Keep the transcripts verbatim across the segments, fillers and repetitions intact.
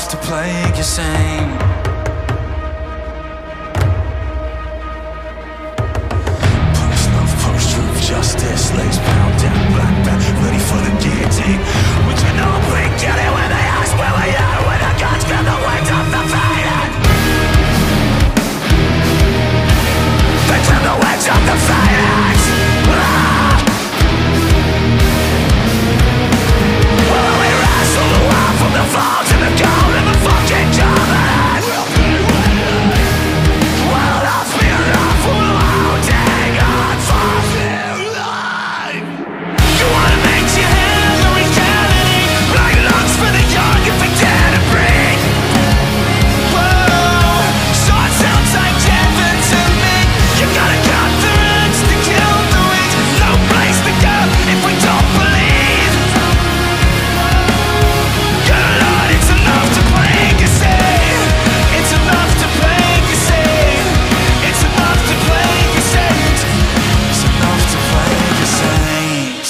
enough to plague your sane. Post love, post truth, justice, slaves bound down, black belt, ready for the guillotine. Would you know we get it when they ask where we are, when the guns grab the wings of the faded? They grab the wings of the faded. Ah! Will we wrestle the world from the fall to the gold and the fucking covenant? Will love be enough for holding on for dear life? You wanna make your hand a reality, like lungs for the young if they dare to breathe. Whoa, so it sounds like heaven to me. You gotta cut the roots to kill the weeds. No place to go if we don't believe. Good Lord, it's enough to plague your sane. It's enough to plague your sane. It's enough to plague your saints. It's enough to plague your saints.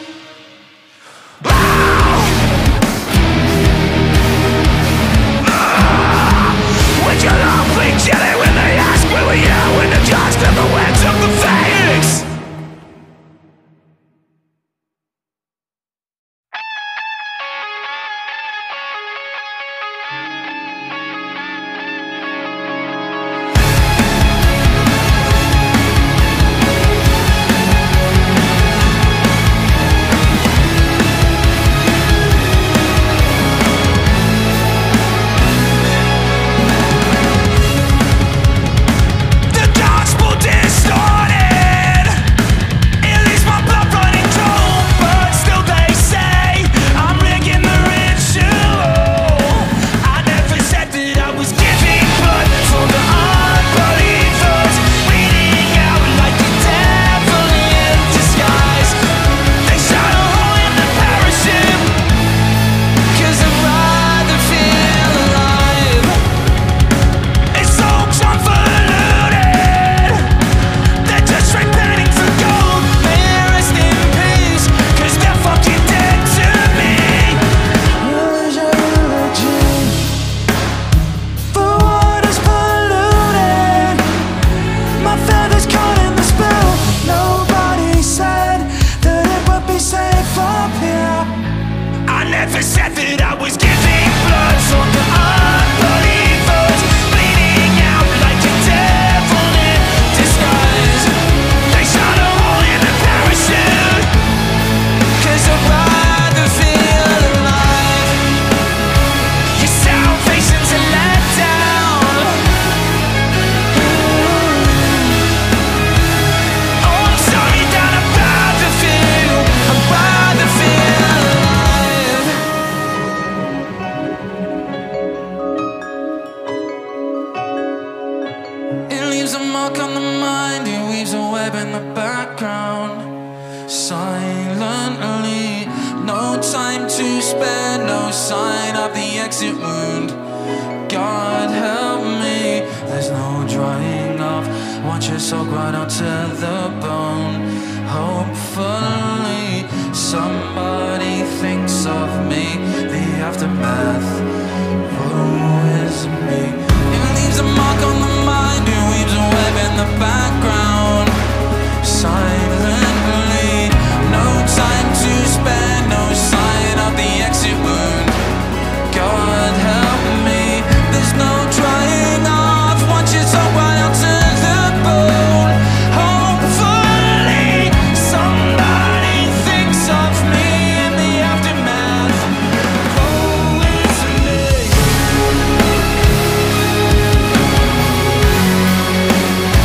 Would you not be jelly when they ask where we are, when the gods grab the wings of the phoenix? The gospel distorted. It leaves my blood running cold, but still they say I'm rigging the ritual. I never said that I was giving blood for the unbelievers, bleeding out like the devil in disguise. They shot a hole in the parachute, 'cause I'd rather feel alive. It's so convoluted. They're just repenting for gold. May they rest in peace, 'cause they're fucking dead to me. Religion, for what is polluted. My feathers caught in the spill. Nobody said that it would be safe up here. I never said that I was giving blood for the unbelievers, bleeding out like a devil in disguise. They shot a hole in the parachute, 'cause I'd rather feel alive. Your salvation's a letdown. Oh, I'm sorry that I'd rather feel, I'd rather feel alive. It leaves a mark on the mind, it weaves a web in the background. Silently, no time to spare, no sign of the exit wound. God help me, there's no drying off. Want your soul right out to the bone. Hopefully, somebody thinks of me. The aftermath, woe is me. It leaves a mark on the mind, it weaves a web in the background. Silently, no time to spare, no sign of the exit wound. God help me, there's no trying off. Want you so right out to the bone. Hopefully, somebody thinks of me in the aftermath. Woe is me.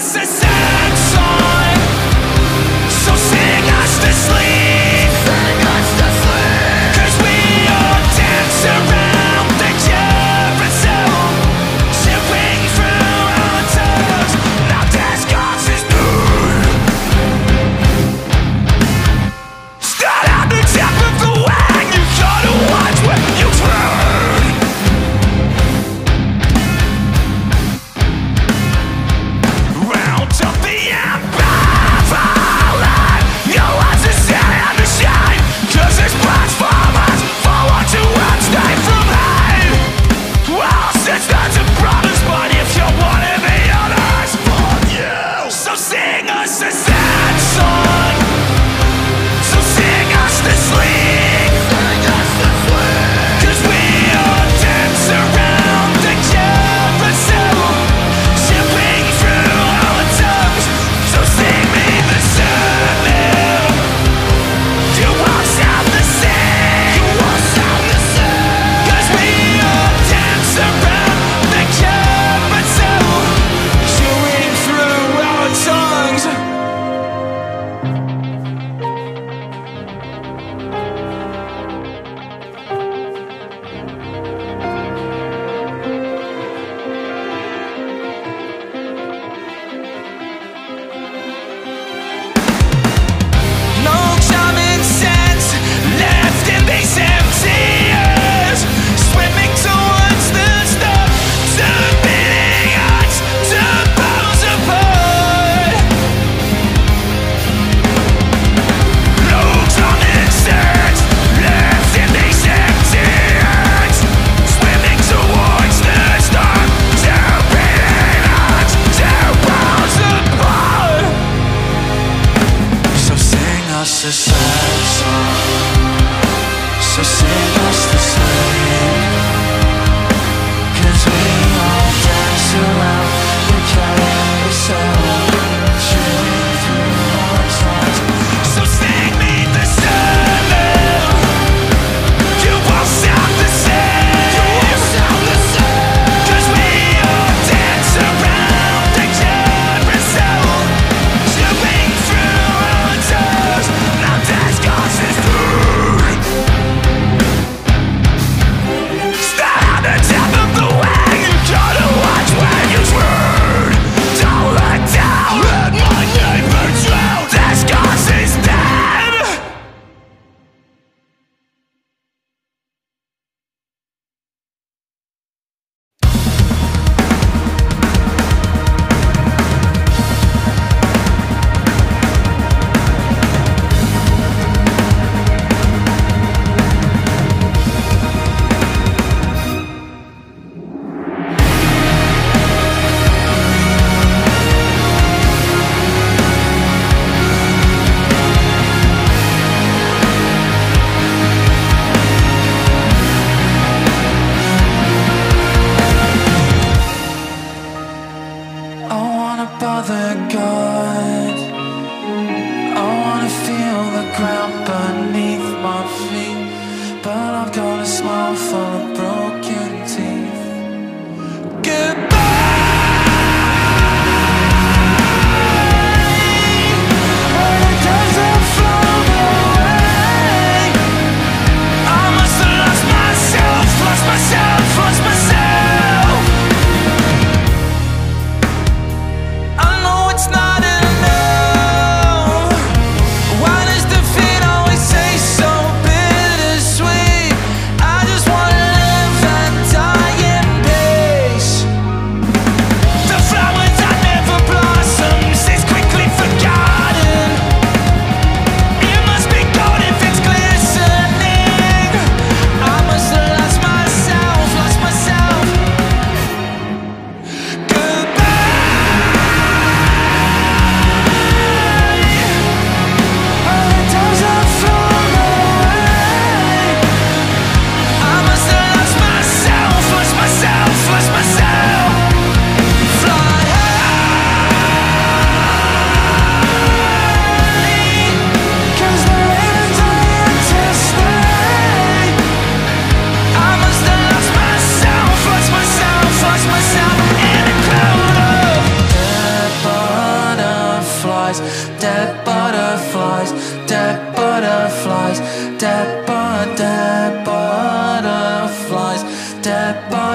us a sad song, so sing us to sleep, sing us to sleep, 'cause we all dance around the carousel, shipping through our toes. Now dance gods is good. Start out the top of the wagon, you gotta watch where you turn. Round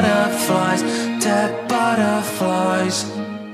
butterflies, dead butterflies.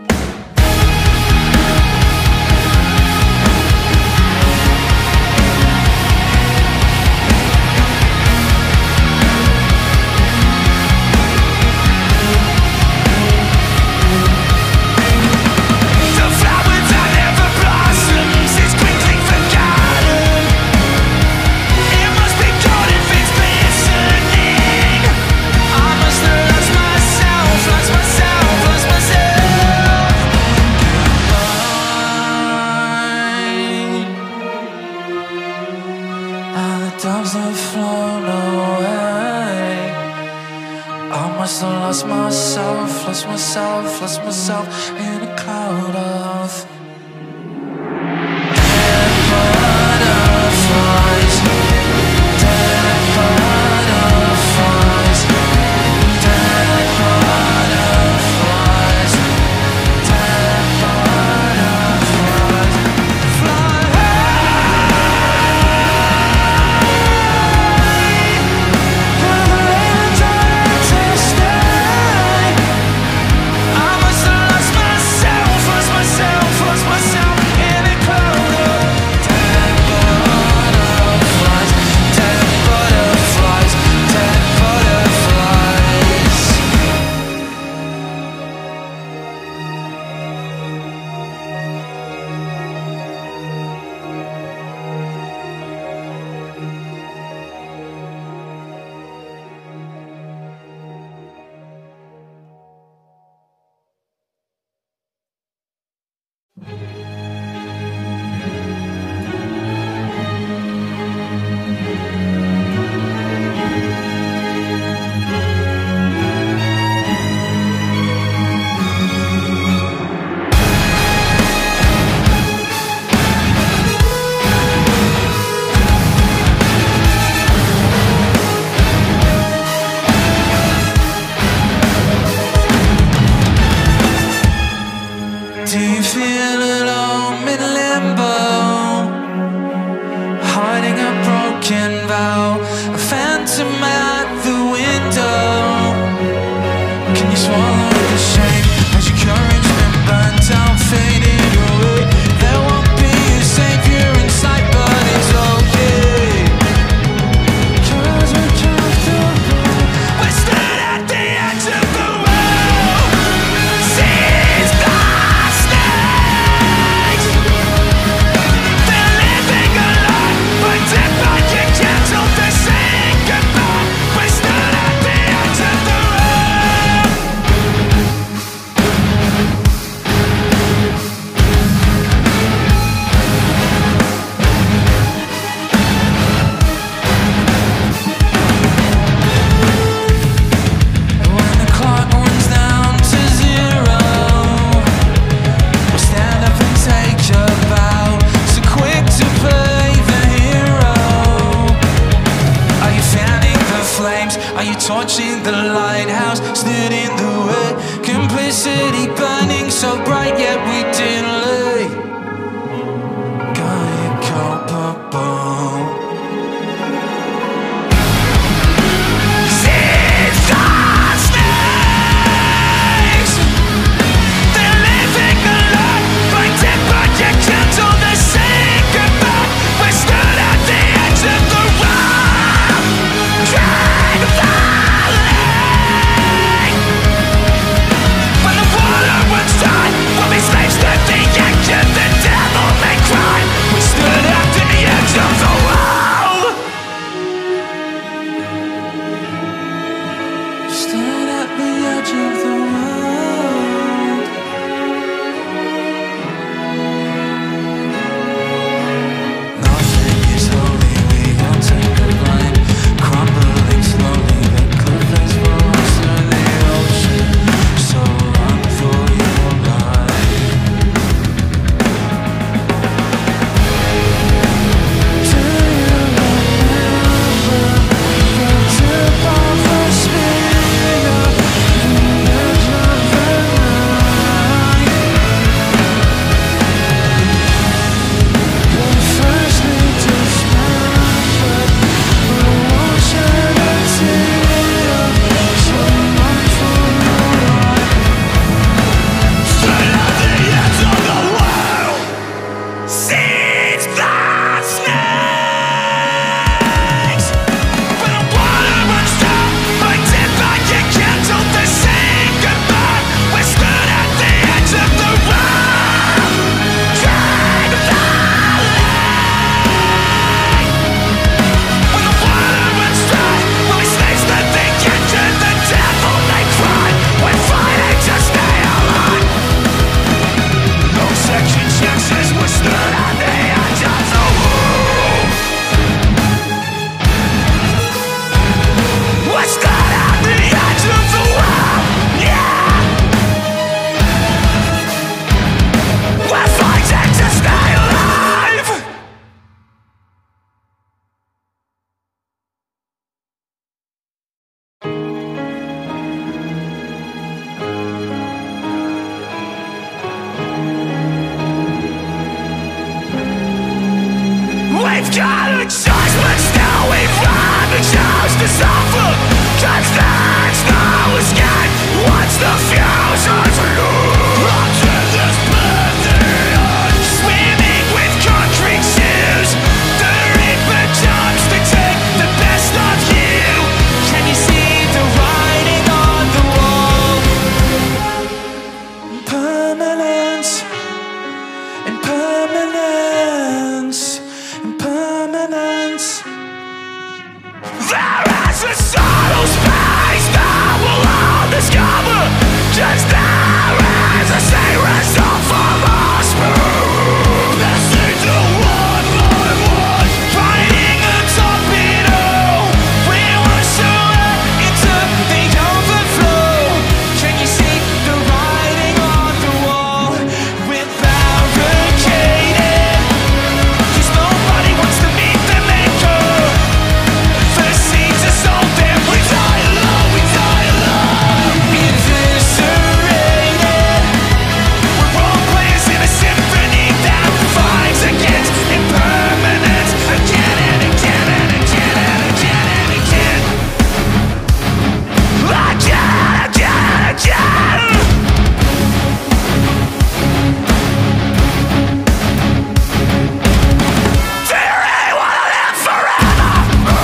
Doves have flown away. I must have lost myself, lost myself, lost myself in a cloud of dead butterflies, dead butterflies, dead butterflies, dead butterflies. Fly Do you feel alone in limbo, hiding a broken vow, a phantom at the window? Can you swallow the shame as your courage been burnt out, fading away? There won't be a savior in sight, but it's okay, 'cause we're comfortable. We're stood at the edge of the world, seas glass stage. They're living alive, but dead by your gentle, they're saying goodbye. We're stood at the edge of the world. got a choice, but still we finally chose to suffer. Cause there's no escape once the fusion unto this pantheon. Swimming with concrete shoes, the reaper jumps to take the best of you. Can you see the writing on the wall? Permanence, impermanence, impermanence. There is a subtle space that we'll all discover. Just there is a series of philosophy. Passing through one by one, fighting atop it all. We were sure into the overflow. Can you see the writing on the wall? We're barricaded, cause nobody wants to meet the maker. The seeds are sold and we die alone, we die alone. Eviscerated, we're all players in a symphony that fights against impermanence again and again and again and again and again. Again, again, again. Do you really wanna live forever?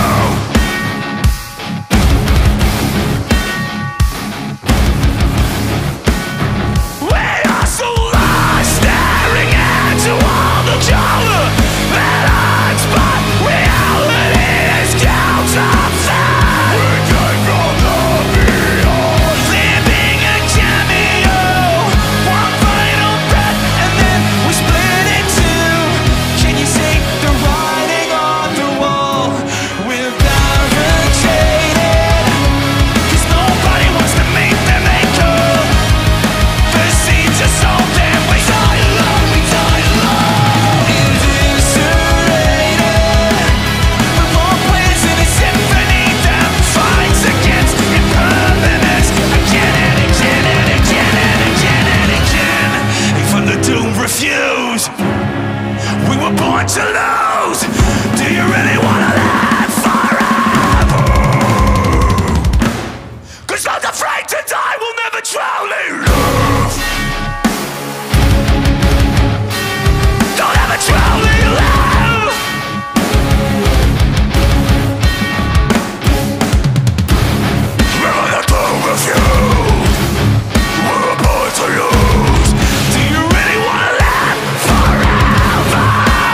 We are so lost, staring into all the color that hides, but reality is counterfeit. We came from the beyond, living a cameo. One final breath and then we split in two. Can you see the writing on the wall? We're barricaded, cause nobody wants to meet the maker. The seeds are sold and we die alone, we die alone. Eviscerated, we're all players in a symphony that fights against impermanence again and again and again and again and again. Even the doomed refuse. We were born to lose. Do you really wanna live forever? Cause those afraid to die will never truly live. Don't ever truly live. Remember the doomed refuse. We were born to lose. Do you really wanna live forever?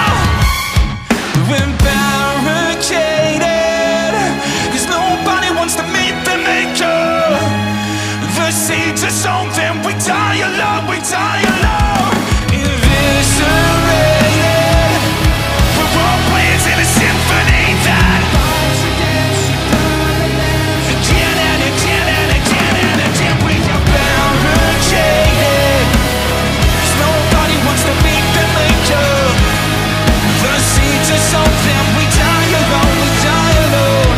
We're barricaded, cause nobody wants to meet the maker. The seeds are sown, then we die alone, we die alone. Eviscerated, we're all players in a symphony that again and again and again and again. We are barricaded, cause nobody wants to meet the maker. The seeds are sown, then we die alone, we die alone.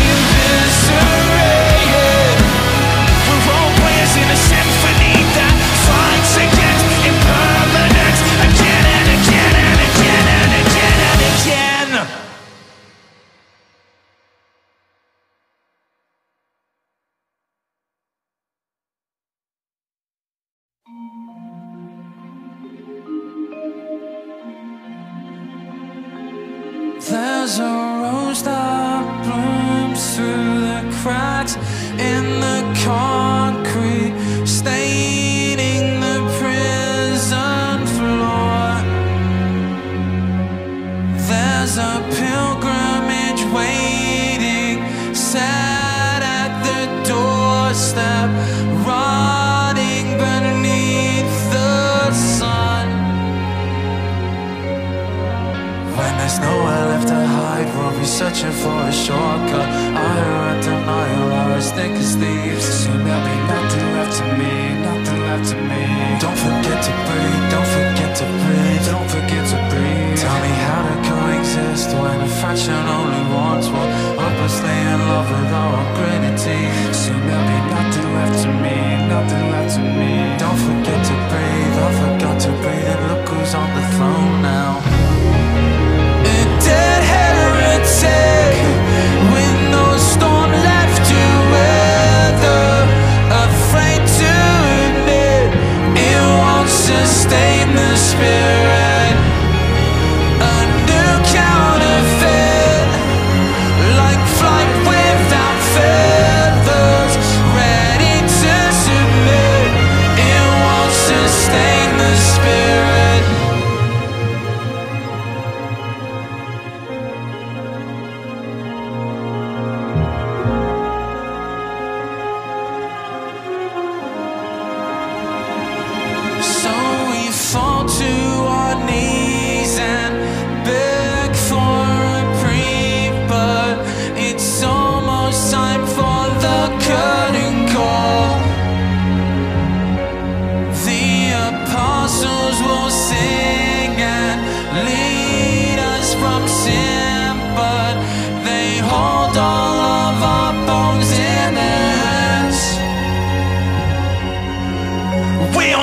Eviscerated, we're all players in a symphony that fights against impermanence again and again and again and again and again. There's a rose that blooms through the cracks in the concrete, staining the prison floor. There's a pilgrimage waiting, sat at the doorstep, rotting beneath the sun. When there's nowhere left to hide, we'll be searching for a shortcut. Ire and denial are as thick as thieves. Soon there'll be nothing left to me, nothing left to me. Don't forget to breathe, don't forget to breathe, don't forget to breathe. Tell me how to coexist when a fraction only wants one. Hopelessly in love with our gritty. Soon there'll be nothing left to me, nothing left to me. Don't forget to breathe, I forgot to breathe. And look who's on the throne now. It did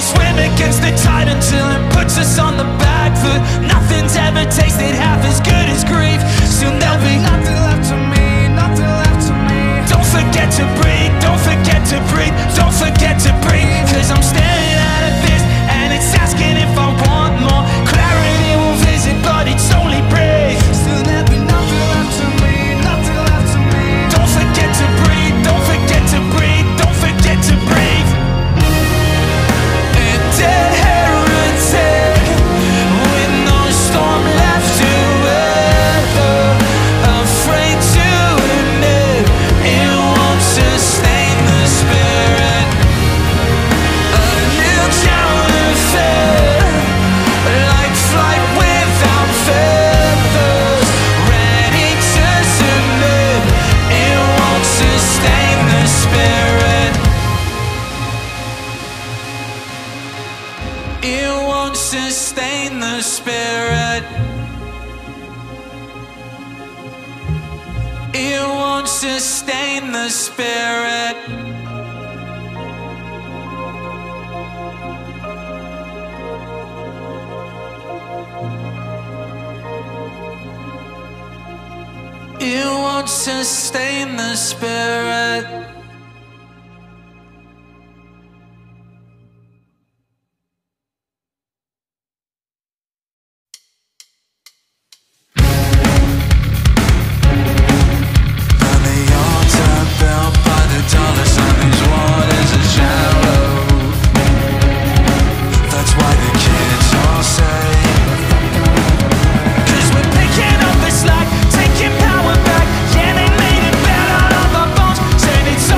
swim against the tide until it puts us on the back foot. Nothing's ever tasted half as good as grief. Soon there'll be nothing left to me, nothing left to me. Don't forget to breathe, don't forget to breathe, don't forget to breathe. Cause I'm staring at a fist and it's asking if I want more. Clarity will visit but it's only breathe. Soon there'll be nothing left to me, nothing left to me. Don't forget to breathe, don't forget to breathe, don't forget to breathe. And dead heretic with no storm left to weather, afraid to admit it won't sustain the spirit. A new counterfeit, like flight without feathers, ready to submit. It won't sustain the spirit. It won't sustain the spirit. It won't sustain the spirit. It won't sustain the spirit. On the altar built by the dollar sign, these waters are shallow. That's why the kids all say, cause we're picking up the slack, taking power back. Yeah, they made it bad out of our bones, said it's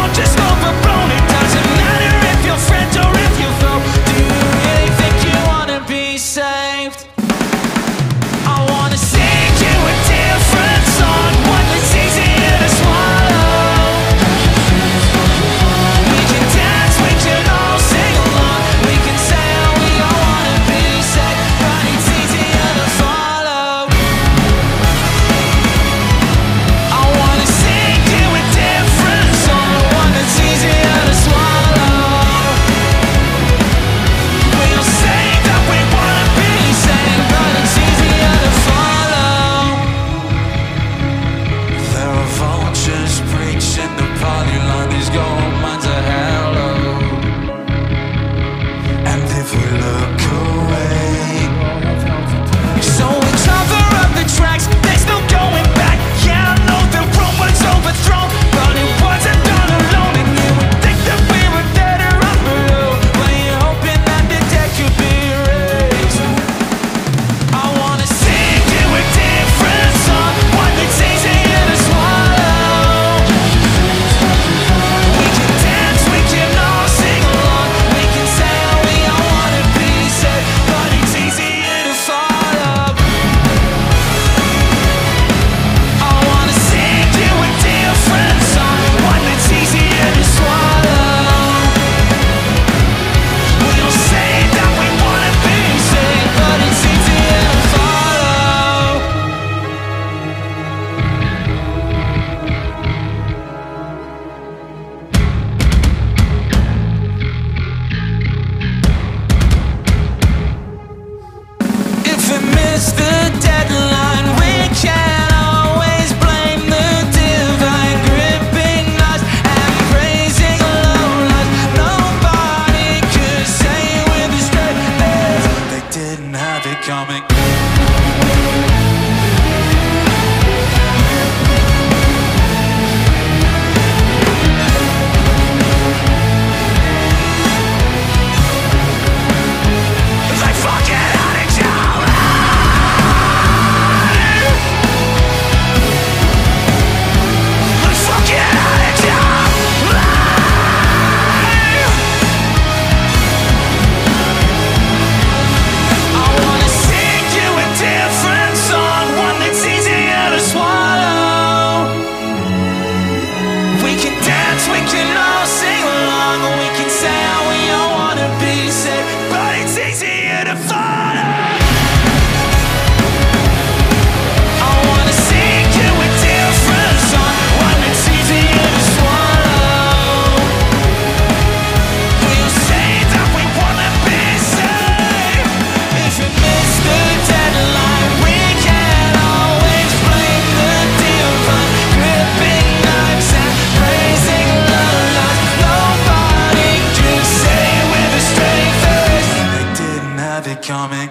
coming.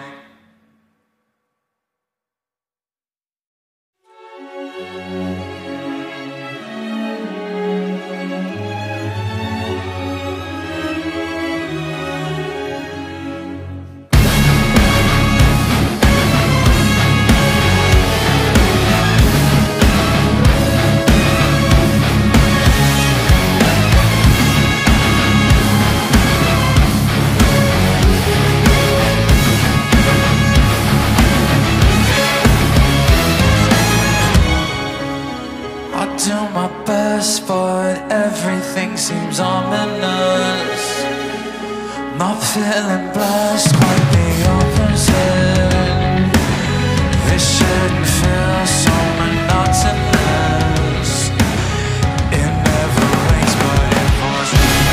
Do my best, but everything seems ominous. Not feeling blessed, quite the opposite. This shouldn't feel so monotonous. It never rains, but it pours.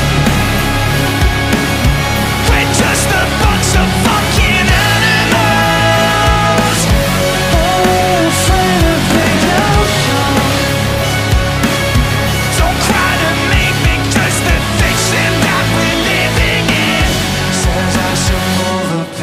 We're just a bunch of fucking animals. Oh, afraid of being outcome. The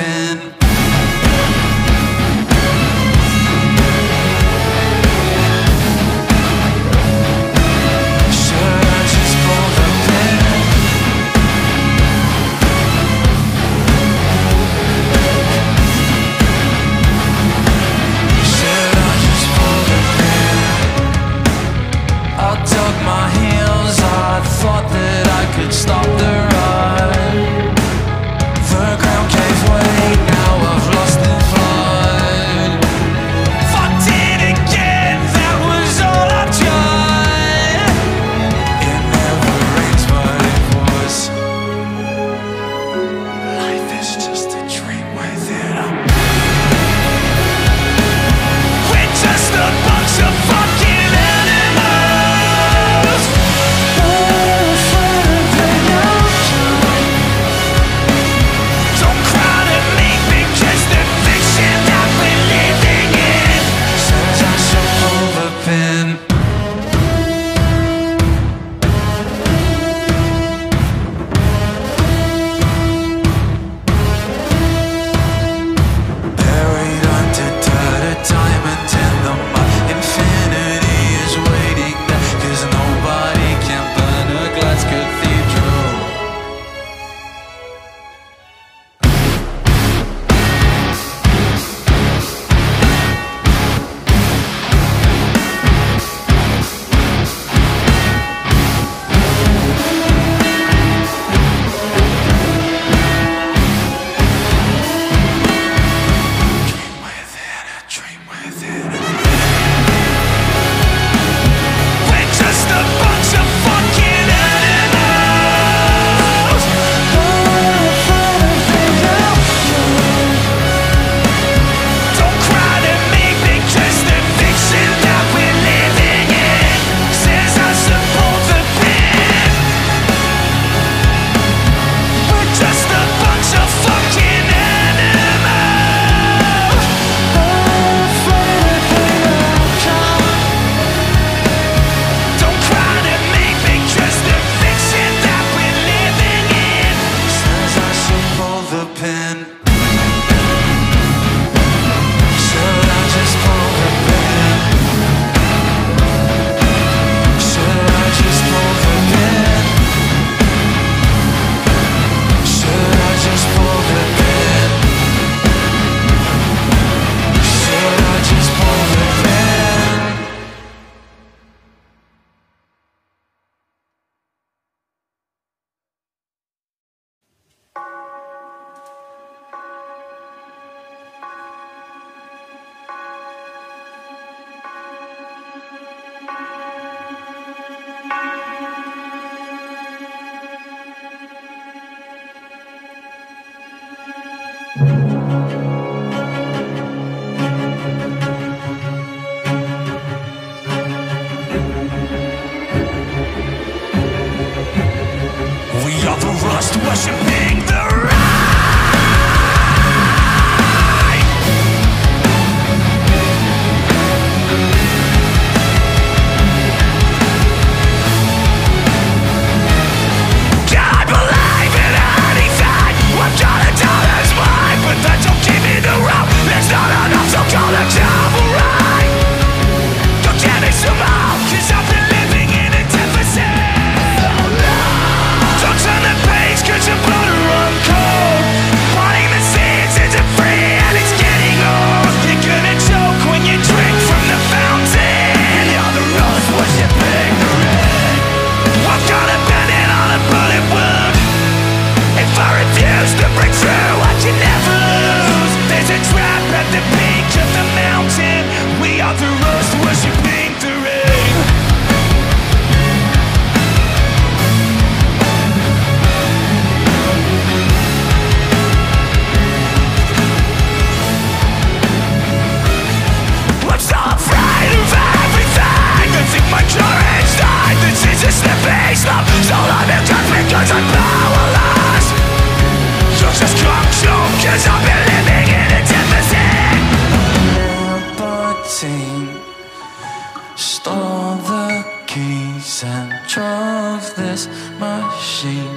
'cause I've been living in a deficit. Libertine stole the keys and drove this machine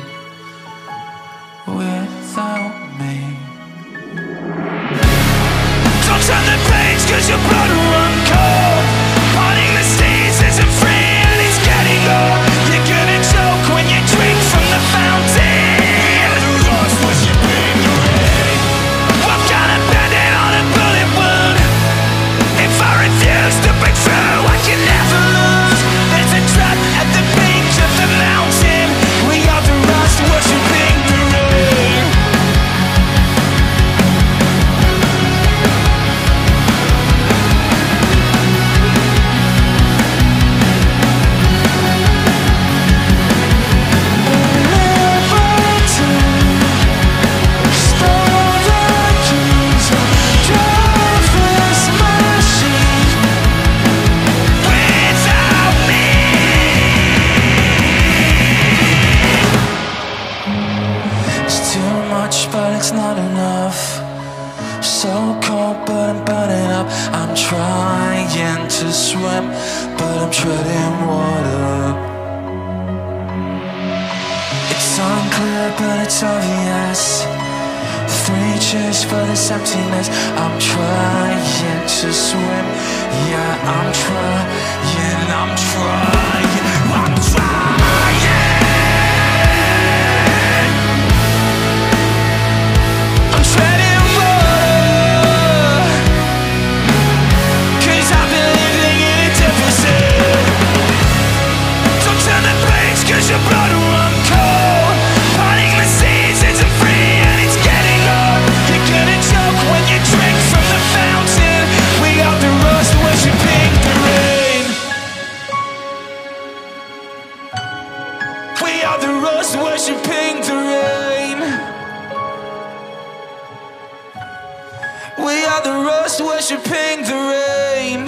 without me. Don't turn the page 'cause your blood will run cold. Parting the seas isn't free and it's getting old. You're gonna choke when you drink from the fountain. The lost was your pain, your head. What kind of bandit on a bullet wound? If I refuse to break through, I can never lose. There's a trap at the peak of the mountain. We are the rust worshipping the rain. But it's not enough. So cold, but I'm burning up. I'm trying to swim, but I'm treading water. It's unclear, but it's obvious. Three cheers for this emptiness. I'm trying to swim. Yeah, I'm trying. I'm trying. I'm trying. Treading water, 'cause I've been living in a deficit. Don't turn the page 'cause your blood will run cold. Parting the seas isn't free and it's getting old. You're gonna choke when you drink from the fountain. We are the rust worshipping the rain. We are the rust worshipping the rain. We are the rust worshipping the rain.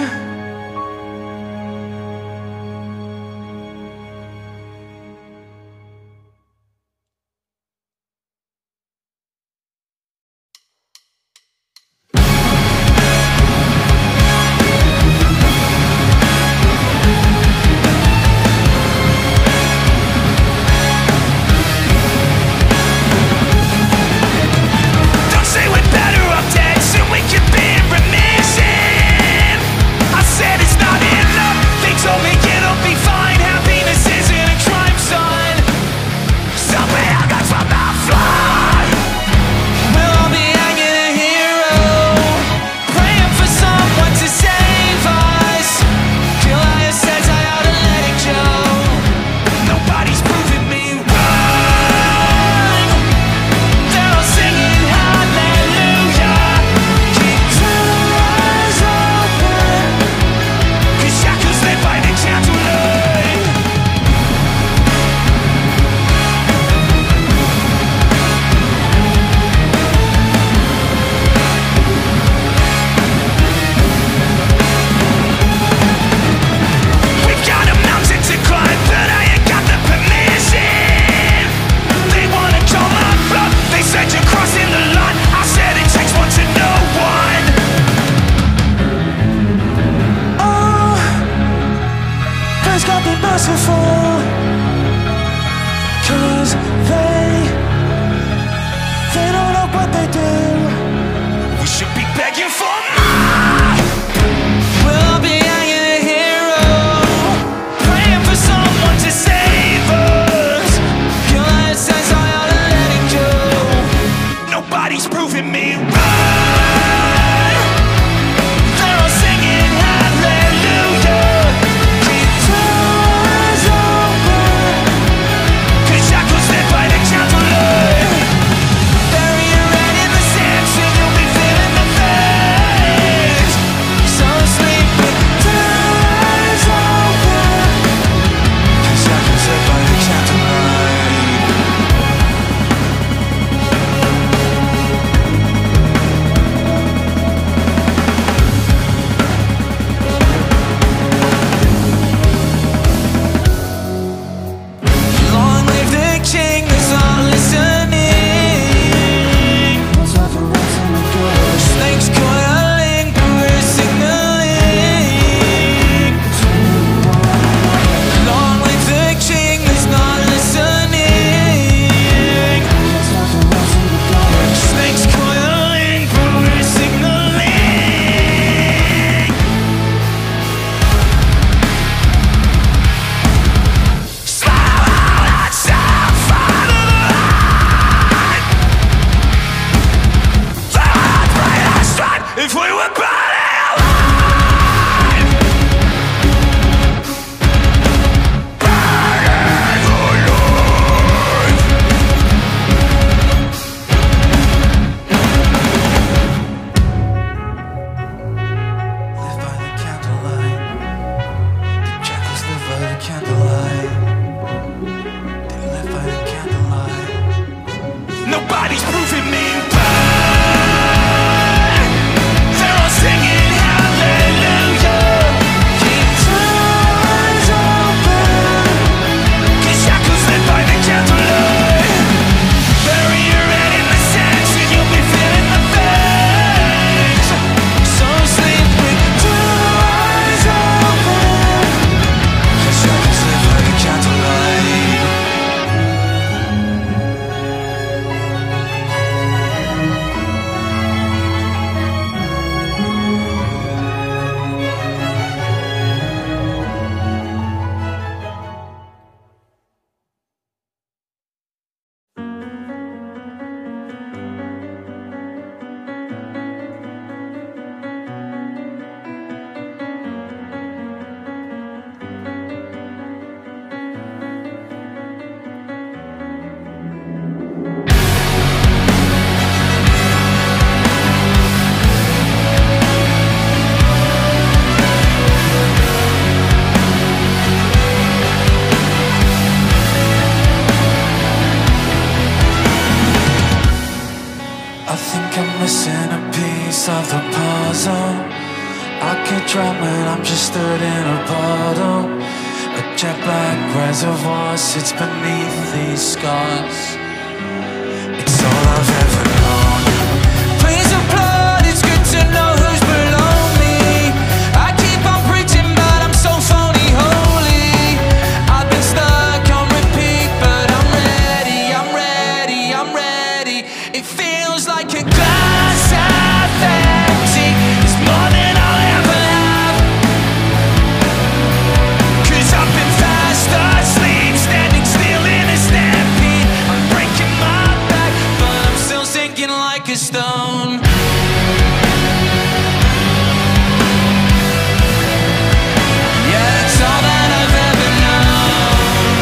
Don't say we're better off dead so we can be in remission. I said it's not enough. They told me it'll be fine. Happiness isn't a crime, son. So we hung us from the floor. We'll all be hanging a hero, praying for someone to save us. Goliath says I ought to let it go. Nobody's proving me wrong. They're all singing hallelujah. Keep your eyes open, 'cause shackles they bind and can't learn. We've got a mountain to climb, but I ain't got the permission. They wanna call my bluff. They said you're crossing the line. I said it takes one to know one. Oh, please God be merciful, 'cause they, they don't know what they do. We should be begging for more. We'll all be hanging a hero, praying for someone to save us. Goliath says I ought to let it go. Nobody's proving me right. They're all singing hallelujah. Keep your eyes open, 'cause shackles they bind and can't learn. Bury your head in the sand, soon you'll be feeling the flames. So sleep with your eyes open, 'cause shackles they bind and can't learn. Everybody's proving me bad. They're all singing hallelujah. Keep two eyes open, 'cause shackles lit by the candlelight. Bury your head in the sand, soon you'll be feeling the fangs. So sleep with two eyes open, 'cause shackles lit by the candlelight. I think I'm missing a piece of the puzzle. I could drown when I'm just stood in a puddle. A jet black reservoir sits beneath these scars. It's all I've ever known. Please applaud, it's good to know who's below me. I keep on preaching, but I'm so phony holy. I've been stuck on repeat, but I'm ready, I'm ready, I'm ready. It feels like a glass half empty. It's more than I'll ever have. 'Cause I've been fast asleep, standing still in a stampede. I'm breaking my back, but I'm still sinking like a stone. Yeah, it's all that I've ever known.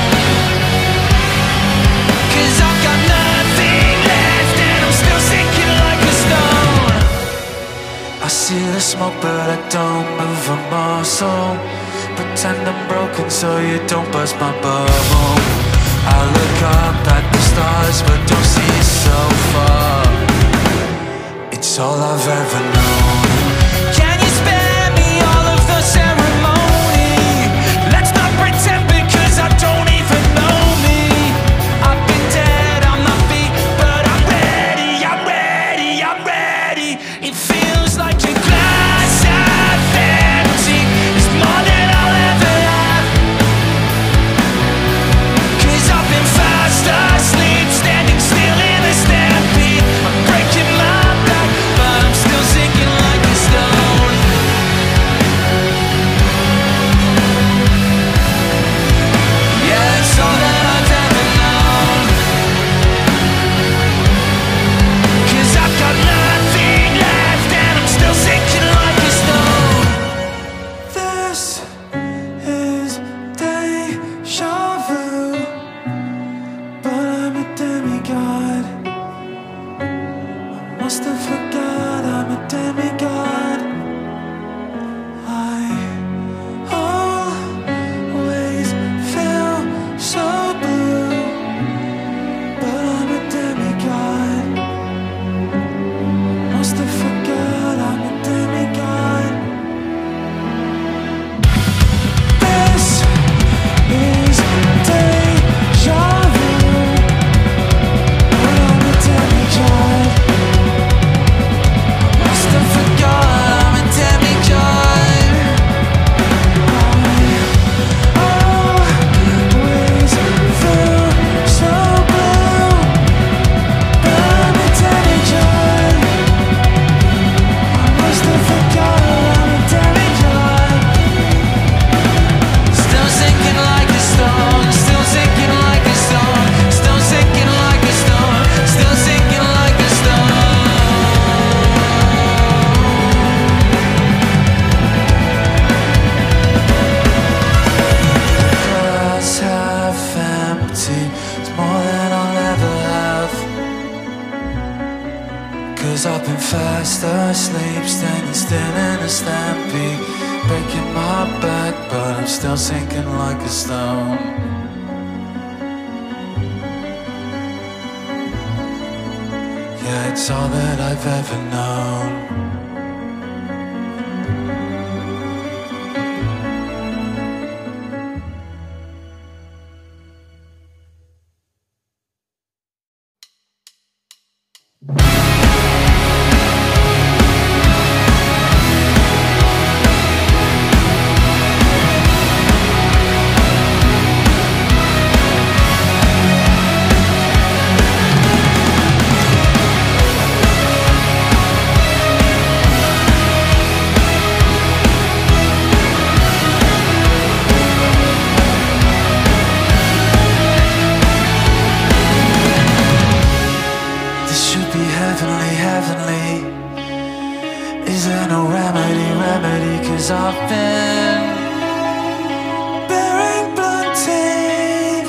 'Cause I've got nothing left and I'm still sinking like a stone. I see the smoke but I don't move a muscle. Pretend I'm broken so you don't burst my bubble. I look up at the stars but don't see so far. It's all I've ever known. Can you spare me all of the ceremony? Let's not pretend because I don't even know me. I've been dead on my feet, but I'm ready, I'm ready, I'm ready. It feels like a glass half empty. It's more than I'll ever have. 'Cause I've been fast asleep, standing still in a stampede. I'm breaking my back, but I'm still sinking like a stone. Yeah, it's all that I've ever known. 'Cause I've got nothing left and I'm still sinking like a stone. This is deja vu, but I'm a demigod. I must have forgot I'm a demigod. I always feel so blue, but I'm a demigod. Must have forgot I'm a demigod. This is deja vu, but I'm a demigod. Must have forgot I'm a demigod. I always feel so blue, but I'm a demigod. I must have forgot I'm a demigod. Still sinking like a stone, still sinking like a stone, still sinking like a stone, still sinking like a stone. Glass half empty, it's more than I'll ever have. 'Cause I've been fast asleep, standing still in a stampede. Breaking my back, but I'm still sinking like a stone. Yeah, it's all that I've ever known. Is there no remedy, remedy? Cause I've been bearing blunt teeth.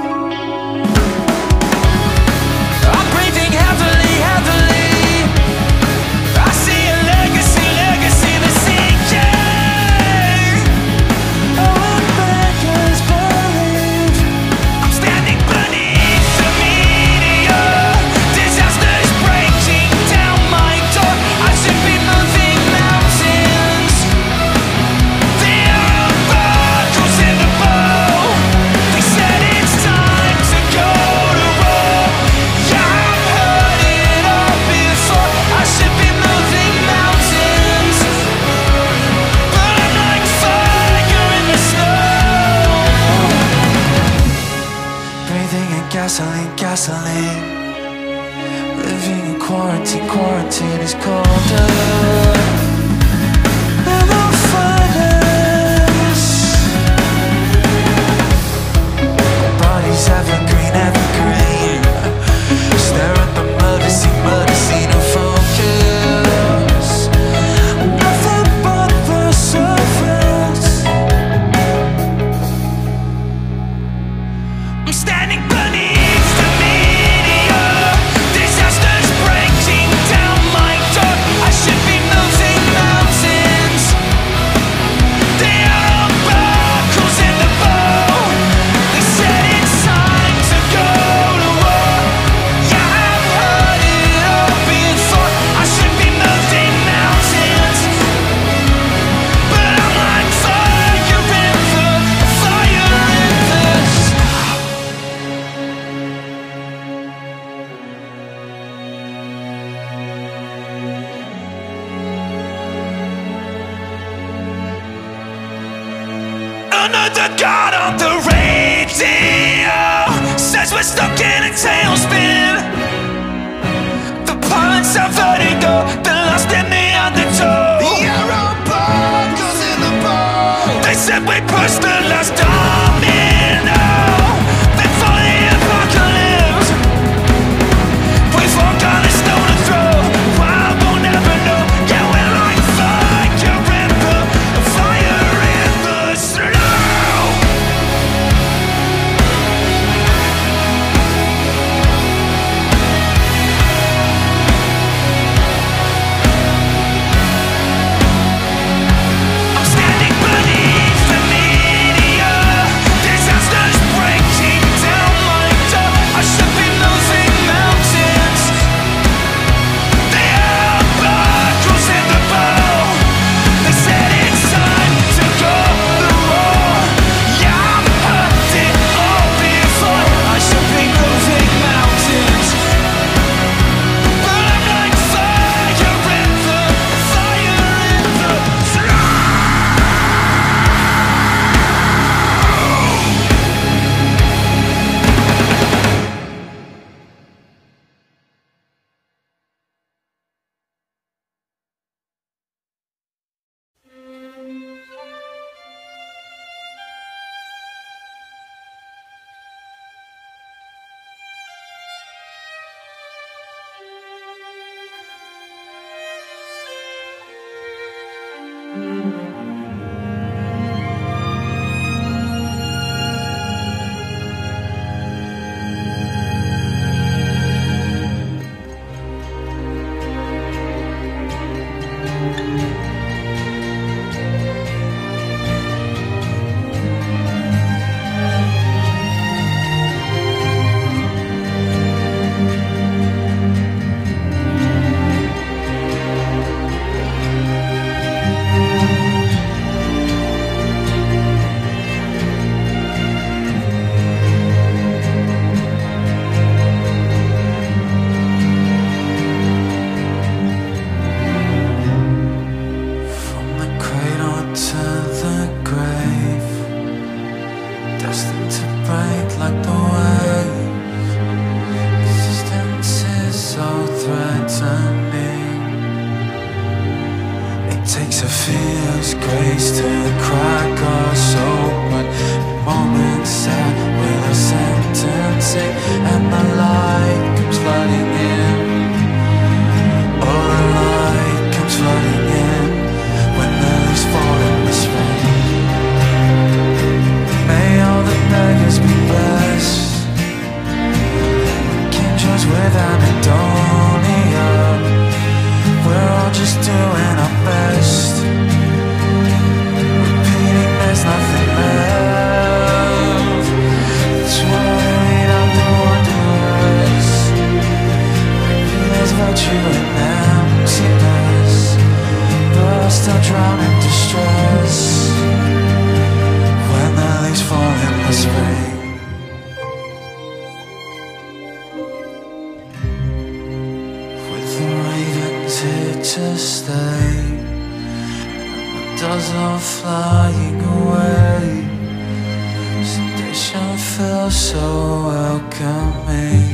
I'm breathing heavily, heavily. I see a legacy, legacy that's sinking. All beggars believe. I'm standing beneath the meteor. Disaster is breaking down my door. I should be moving mountains. The arrow buckles in the bow. They said it's time to go to war. Yeah, I've heard it all before. I should be moving mountains, but I'm like fire in the snow. Breathing in gasoline, gasoline. Living in quarantine, quarantine is colder than the furnace. Bodies evergreen, evergreen. Stare at the murder scene, murder scene and focus. Nothing but the surface. I'm standing beneath the meteor. Disaster's breaking down my door. I should be moving mountains. The arrow buckles in the bow. They said it's time to go to war. Yeah, I've heard it all before. I should be moving mountains, but I'm like fire in the, fire in the Another god on the radio says we're stuck in a tailspin. The pilots have vertigo, they're lost in the undertow. The arrow buckles in the bow. They said we pushed the last domino before the apocalypse. We've all got a stone to throw. I will never know. Yeah, we're like fire in the, fire in the snow. I'm standing beneath the meteor. takes a fierce grace to crack us open. Moments set with a sentencing, and the light comes flooding in. Oh, the light comes flooding in when the leaves fall in the spring. May all the beggars be blessed, kindreds with anhedonia. We're all just doing our best, repeating there's nothing left. That's why we don't do wonders. Maybe there's virtue in emptiness, but I still drown in distress when the leaves fall in the spring. Here to stay, and the doves are flying away. Station feels so welcoming.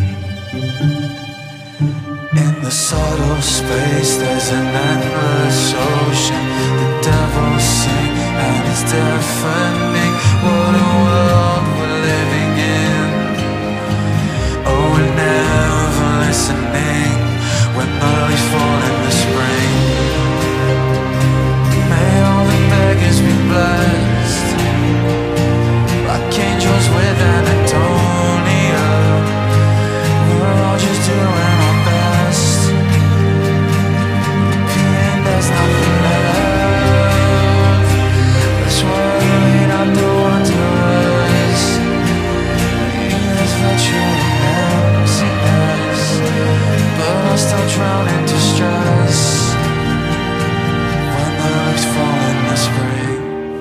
In the subtle space there's an endless ocean. The devils sing and it's deafening. What a world we're living in. Oh, we're never listening when the leaves fall in the spring. May all the beggars be blessed, like angels with anhedonia. We're all just doing our best, repeating there's nothing left. That's why we lean up the wonders. Maybe there's virtue in emptiness, but I still drown in distress when the leaves fall in the spring.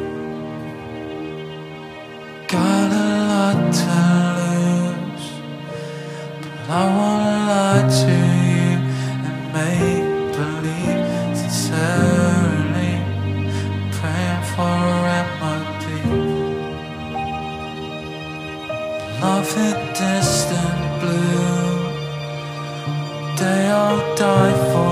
Got a lot to lose, but I wanna lie to you and make believe sincerely, praying for a remedy. Love in distant blue, day I'll die for